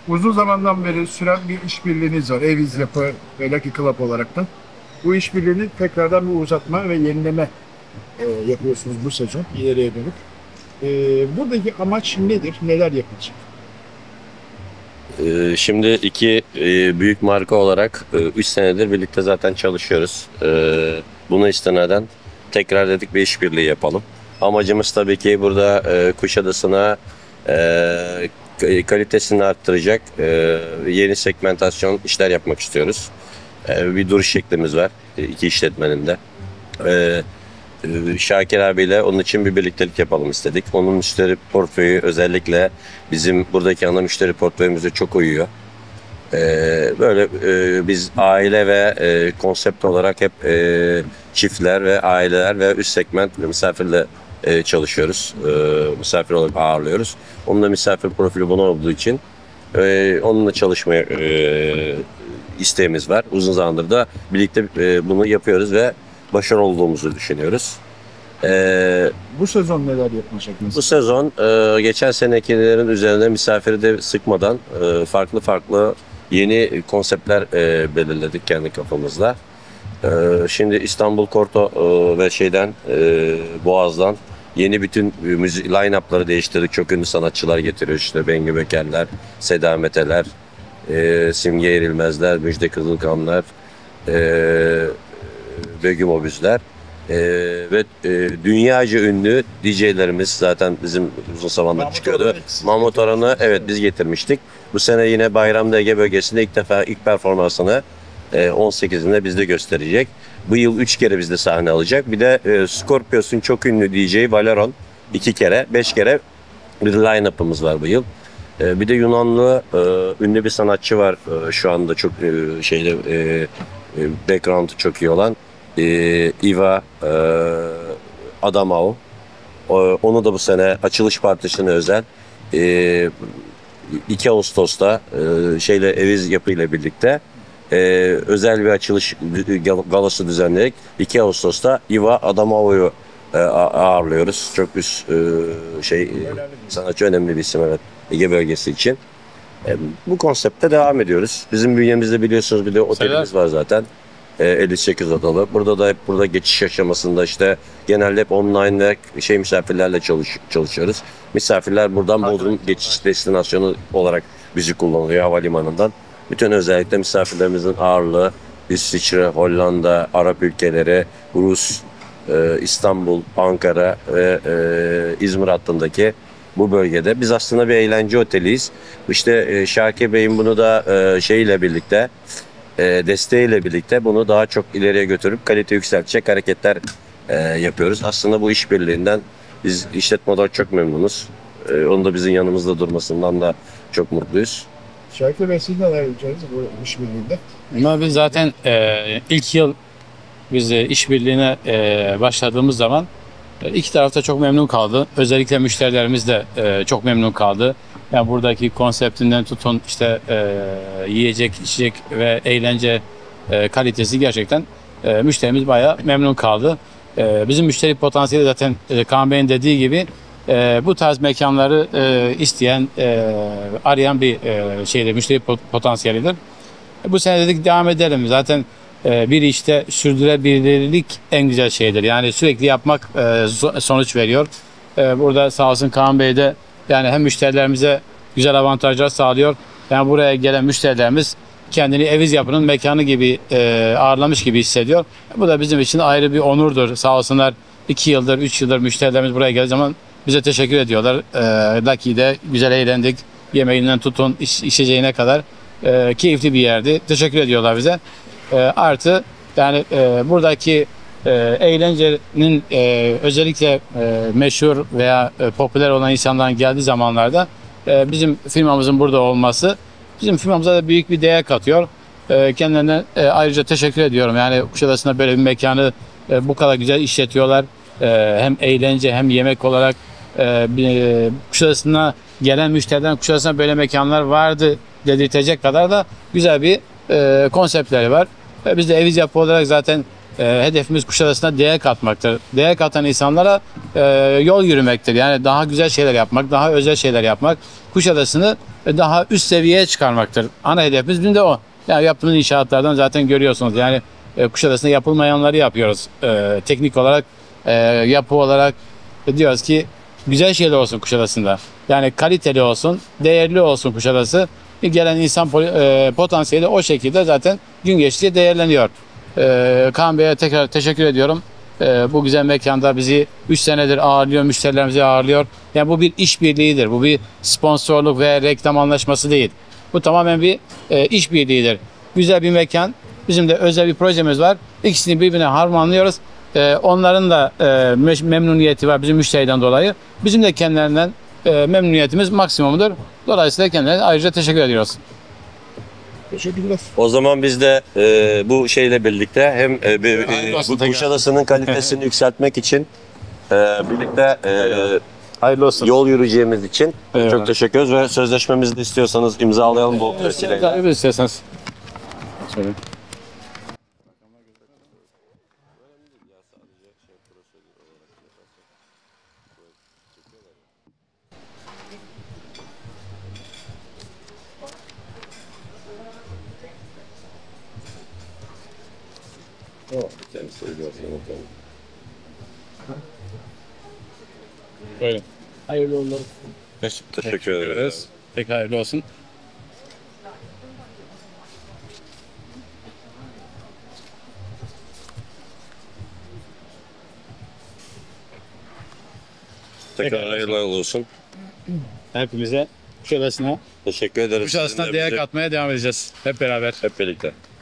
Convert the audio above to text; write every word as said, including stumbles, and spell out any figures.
Uzun zamandan beri süren bir işbirliğiniz var. Eviz Yapı ve Lucky Club olaraktan. Bu işbirliğini tekrardan bir uzatma ve yenileme e, yapıyorsunuz bu sezon ileriye dönük. E, buradaki amaç nedir? Neler yapılacak? Ee, Şimdi iki e, büyük marka olarak üç senedir birlikte zaten çalışıyoruz. Ee, Buna istinaden tekrar dedik bir işbirliği yapalım. Amacımız tabii ki burada e, Kuşadası'na e, kalitesini arttıracak e, yeni segmentasyon işler yapmak istiyoruz. E, bir duruş şeklimiz var e, iki işletmenin de. E, e, Şakir abiyle onun için bir birliktelik yapalım istedik. Onun müşteri portföyü özellikle bizim buradaki ana müşteri portföyümüze çok uyuyor. Ee, böyle e, biz aile ve e, konsept olarak hep e, çiftler ve aileler ve üst segment misafirle e, çalışıyoruz. E, misafir olarak ağırlıyoruz. Onun da misafir profili bunu olduğu için e, onunla çalışmaya e, isteğimiz var. Uzun zamandır da birlikte e, bunu yapıyoruz ve başarılı olduğumuzu düşünüyoruz. E, Bu sezon neler yapılacak Bu mesela? sezon e, geçen senekilerin üzerine misafiri de sıkmadan e, farklı farklı yeni konseptler e, belirledik kendi kafamızda. E, şimdi İstanbul Korto e, ve şeyden e, Boğaz'dan yeni bütün müzik line-up'ları değiştirdik. Çok ünlü sanatçılar getiriyor işte Bengü Bekerler, Seda Meteler, e, Simge Erilmezler, Müjde Kızılkanlar, e, Begüm Obüzler. Ee, ve e, dünyaca ünlü D J'lerimiz zaten bizim uzun zamandır Mahmut çıkıyordu. Orhan'ı siz Mahmut Orhan'ı evet biz getirmiştik. Bu sene yine Bayramda Ege bölgesinde ilk defa ilk performansını e, on sekizinde bizde gösterecek. Bu yıl üç kere bizde sahne alacak. Bir de e, Scorpios'un çok ünlü D J Valeron iki kere, beş kere bir line-up'ımız var bu yıl. E, bir de Yunanlı e, ünlü bir sanatçı var e, şu anda çok e, şeyde e, e, background'u çok iyi olan. e, Iva e, Adamao. O- Onu da bu sene açılış partisine özel e, iki Ağustos'ta e, şeyle Eviz Yapı ile birlikte e, özel bir açılış gal- galası düzenleyerek iki Ağustos'ta Iva Adamao'yu e, a- ağırlıyoruz. Çok üst e, şey e, sanatçı önemli bir isim evet Ege bölgesi için. E, bu konsepte devam ediyoruz. Bizim bünyemizde biliyorsunuz bir de otelimiz var zaten. E, elli sekiz odalı. Burada da hep burada geçiş aşamasında işte genelde hep online ve şey misafirlerle çalış, çalışıyoruz. Misafirler buradan Bodrum geçiş destinasyonu olarak bizi kullanıyor havalimanından. Bütün özellikle misafirlerimizin ağırlığı İsviçre, Hollanda, Arap ülkeleri, Rus, e, İstanbul, Ankara ve e, İzmir hattındaki bu bölgede. Biz aslında bir eğlence oteliyiz. İşte e, Şakir Bey'in bunu da e, şeyle birlikte e, desteğiyle birlikte bunu daha çok ileriye götürüp kalite yükseltecek hareketler e, yapıyoruz. Aslında bu işbirliğinden biz işletme olarak çok memnunuz. E, onun da bizim yanımızda durmasından da çok mutluyuz. Şarkı Bey siz neler yapacaksınız bu işbirliğinde? Ama biz zaten e, ilk yıl biz e, işbirliğine e, başladığımız zaman e, iki tarafta çok memnun kaldı. Özellikle müşterilerimiz de e, çok memnun kaldı. Yani buradaki konseptinden tutun işte e, yiyecek, içecek ve eğlence e, kalitesi gerçekten e, müşterimiz bayağı memnun kaldı. E, bizim müşteri potansiyeli zaten e, Kaan Bey'in dediği gibi e, bu tarz mekanları e, isteyen, e, arayan bir e, şeyde müşteri pot- potansiyelidir. Bu sene dedik devam edelim. Zaten e, bir işte sürdürülebilirlik en güzel şeydir. Yani sürekli yapmak e, so- sonuç veriyor. E, burada sağ olsun Kaan Bey de yani hem müşterilerimize güzel avantajlar sağlıyor. Yani buraya gelen müşterilerimiz kendini Eviz Yapı'nın mekanı gibi e, ağırlamış gibi hissediyor. Bu da bizim için ayrı bir onurdur. Sağ olsunlar iki yıldır, üç yıldır müşterilerimiz buraya geldiği zaman bize teşekkür ediyorlar. E, Lucky'de güzel eğlendik. Yemeğinden tutun iç- içeceğine kadar e, keyifli bir yerdi. Teşekkür ediyorlar bize. E, artı yani e, buradaki e, eğlencenin e, özellikle e, meşhur veya e, popüler olan insanların geldiği zamanlarda e, bizim firmamızın burada olması bizim firmamıza da büyük bir değer katıyor. E, kendilerine e, ayrıca teşekkür ediyorum. Yani Kuşadası'nda böyle bir mekanı e, bu kadar güzel işletiyorlar. E, hem eğlence hem yemek olarak e, bir, e, Kuşadası'na gelen müşteriden Kuşadası'na böyle mekanlar vardı dedirtecek kadar da güzel bir e, konseptleri var. Ve biz de Eviz Yapı olarak zaten e, hedefimiz Kuşadası'na değer katmaktır. Değer katan insanlara e, yol yürümektir. Yani daha güzel şeyler yapmak, daha özel şeyler yapmak. Kuşadası'nı e, daha üst seviyeye çıkarmaktır. Ana hedefimiz bizim de o. Yani yaptığımız inşaatlardan zaten görüyorsunuz. Yani e, Kuşadası'nda yapılmayanları yapıyoruz. E, teknik olarak, e, yapı olarak e, diyoruz ki güzel şeyler olsun Kuşadası'nda. Yani kaliteli olsun, değerli olsun Kuşadası. E, gelen insan poli- e, potansiyeli o şekilde zaten gün geçtikçe değerleniyor. E, Kaan Bey'e tekrar teşekkür ediyorum. E, bu güzel mekanda bizi üç senedir ağırlıyor, müşterilerimizi ağırlıyor. Yani bu bir işbirliğidir. Bu bir sponsorluk ve reklam anlaşması değil. Bu tamamen bir e, işbirliğidir. Güzel bir mekan. Bizim de özel bir projemiz var. İkisini birbirine harmanlıyoruz. E, onların da e, me- memnuniyeti var bizim müşteriden dolayı. Bizim de kendilerinden e, memnuniyetimiz maksimumdur. Dolayısıyla kendilerine ayrıca teşekkür ediyoruz. Teşekkürler. O zaman biz de e, bu şeyle birlikte hem e, bir- e, Hayırlı olsun bu tekrar. Kuşadası'nın kalitesini yükseltmek için e, birlikte e, Hayırlı olsun. yol yürüyeceğimiz için Eyvallah. çok teşekkür ederiz ve sözleşmemizi de istiyorsanız imzalayalım bu vesileyle. Hayırlı isterseniz. Şöyle. Böyle. Hayırlı olsun. Teşekkür ederiz. Peki hayırlı olsun. Tekrar hayırlı olsun. Hepimize Kuşadası'na Teşekkür ederiz. Kuşadası'na Sizin de değer bize- katmaya devam edeceğiz. Hep beraber. Hep birlikte.